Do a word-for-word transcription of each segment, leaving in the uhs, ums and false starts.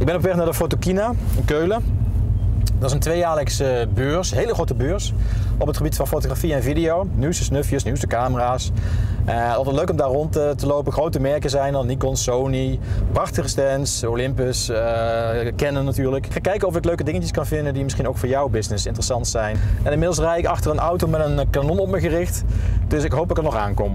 Ik ben op weg naar de Photokina in Keulen. Dat is een tweejaarlijkse beurs, een hele grote beurs op het gebied van fotografie en video. Nieuwste snufjes, nieuwste camera's. Uh, altijd leuk om daar rond uh, te lopen. Grote merken zijn er, Nikon, Sony, prachtige stands, Olympus, uh, Canon natuurlijk. Ik ga kijken of ik leuke dingetjes kan vinden die misschien ook voor jouw business interessant zijn. En inmiddels rijd ik achter een auto met een kanon op me gericht, dus ik hoop dat ik er nog aankom.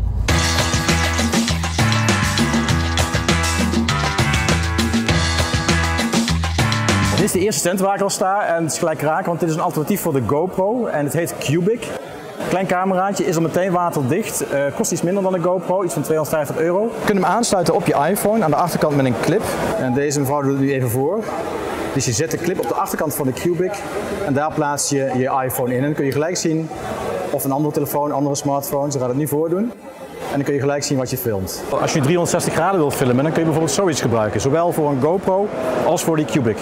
Dit is de eerste stand waar ik al sta en het is gelijk raken, want dit is een alternatief voor de GoPro en het heet Cubic. Klein cameraatje, is al meteen waterdicht, uh, kost iets minder dan de GoPro, iets van tweehonderdvijftig euro. Je kunt hem aansluiten op je iPhone aan de achterkant met een clip. En deze mevrouw doet het nu even voor. Dus je zet de clip op de achterkant van de Cubic en daar plaats je je iPhone in. En dan kun je gelijk zien of een andere telefoon, andere smartphone, ze gaat het nu voordoen. En dan kun je gelijk zien wat je filmt. Als je driehonderdzestig graden wilt filmen, dan kun je bijvoorbeeld zoiets gebruiken. Zowel voor een GoPro als voor die Cubic.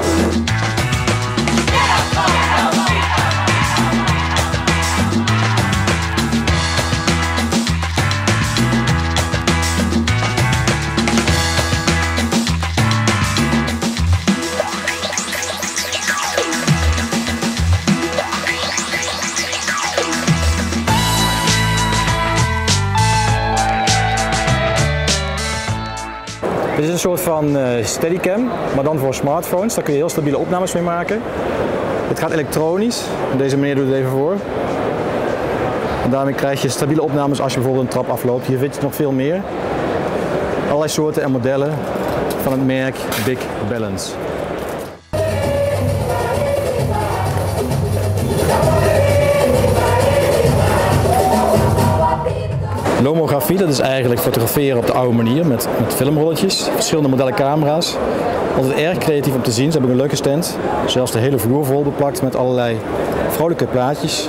Dit is een soort van uh, Steadicam, maar dan voor smartphones. Daar kun je heel stabiele opnames mee maken. Het gaat elektronisch. Deze meneer doet het even voor. En daarmee krijg je stabiele opnames als je bijvoorbeeld een trap afloopt. Hier vind je nog veel meer. Allerlei soorten en modellen van het merk Big Balance. Lomografie, dat is eigenlijk fotograferen op de oude manier met, met filmrolletjes, verschillende modellen camera's. Altijd erg creatief om te zien, ze hebben een leuke stand. Zelfs de hele vloer vol beplakt met allerlei vrolijke plaatjes.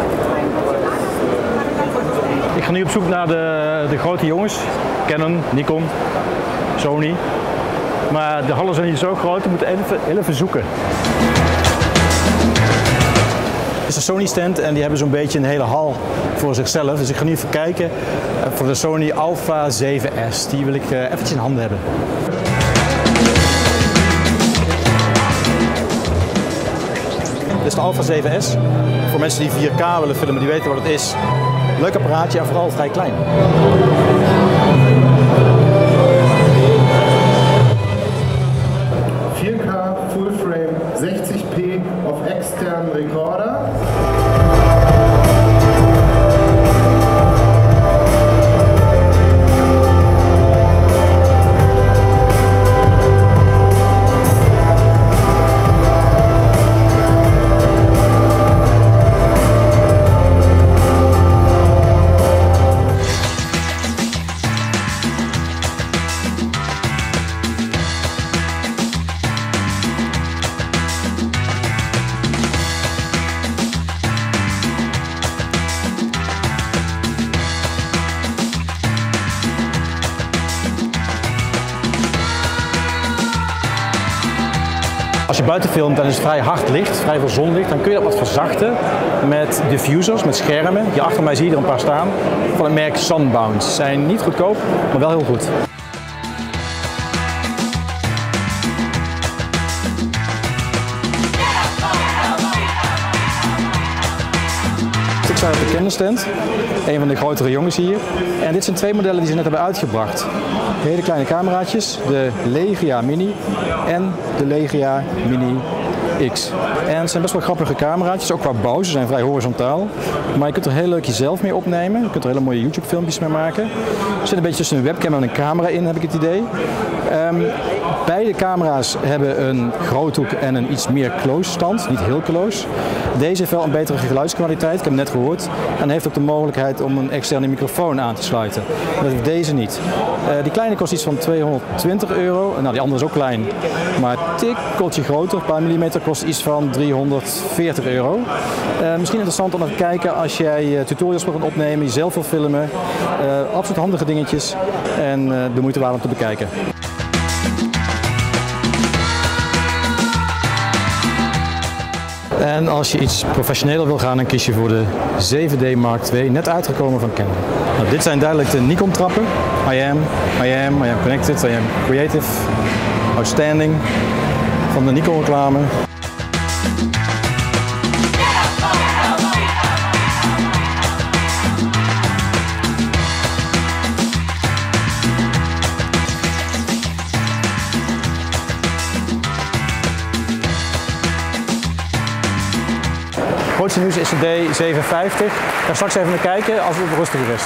Ik ga nu op zoek naar de, de grote jongens, Canon, Nikon, Sony. Maar de hallen zijn hier zo groot, we moeten even, even zoeken. Het is een Sony stand en die hebben zo'n beetje een hele hal voor zichzelf. Dus ik ga nu even kijken voor de Sony Alpha zeven S. Die wil ik eventjes in handen hebben. Dit is de Alpha zeven S. Voor mensen die vier K willen filmen, die weten wat het is. Leuk apparaatje en vooral vrij klein. vier K Full Frame zestig p auf externen Rekorder. Als je buiten filmt en is het vrij hard licht, vrij veel zonlicht, dan kun je dat wat verzachten met diffusers, met schermen. Hier achter mij zie je er een paar staan van het merk Sunbounce. Ze zijn niet goedkoop, maar wel heel goed. Ik sta op de Canon stand, een van de grotere jongens hier. En dit zijn twee modellen die ze net hebben uitgebracht. Hele kleine cameraatjes, de Legia Mini en de Legia Mini X. En het zijn best wel grappige cameraatjes, ook qua bouw, ze zijn vrij horizontaal. Maar je kunt er heel leuk jezelf mee opnemen, je kunt er hele mooie YouTube filmpjes mee maken. Er zit een beetje tussen een webcam en een camera in, heb ik het idee. Um, beide camera's hebben een groothoek en een iets meer close stand, niet heel close. Deze heeft wel een betere geluidskwaliteit, ik heb hem net gehoord. En heeft ook de mogelijkheid om een externe microfoon aan te sluiten. Dat heeft deze niet. Uh, die kleine kost iets van tweehonderdtwintig euro. Nou, die andere is ook klein, maar een tikkeltje groter, een paar millimeter, kost iets van driehonderdveertig euro. Uh, misschien interessant om te kijken als jij uh, tutorials wilt opnemen, jezelf wil filmen. Uh, absoluut handige dingetjes en uh, de moeite waard om te bekijken. En als je iets professioneler wil gaan, dan kies je voor de zeven D Mark twee, net uitgekomen van Canon. Nou, dit zijn duidelijk de Nikon trappen. I am, I am, I am connected, I am creative, outstanding. van de Nikon reclame. Het grootste nieuws is de D zevenenvijftig. Ik ga straks even naar kijken als het rustiger is.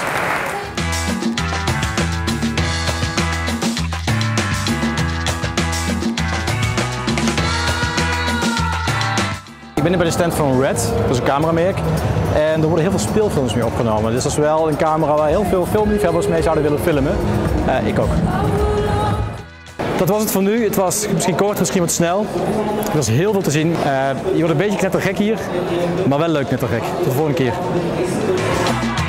Ik ben nu bij de stand van Red, dat is een cameramerk. En er worden heel veel speelfilms mee opgenomen. Dus dat is wel een camera waar heel veel filmliefhebbers mee zouden willen filmen. Uh, ik ook. Dat was het voor nu. Het was misschien kort, misschien wat snel. Er was heel veel te zien. Uh, je wordt een beetje knettergek hier, maar wel leuk knettergek. Tot de volgende keer.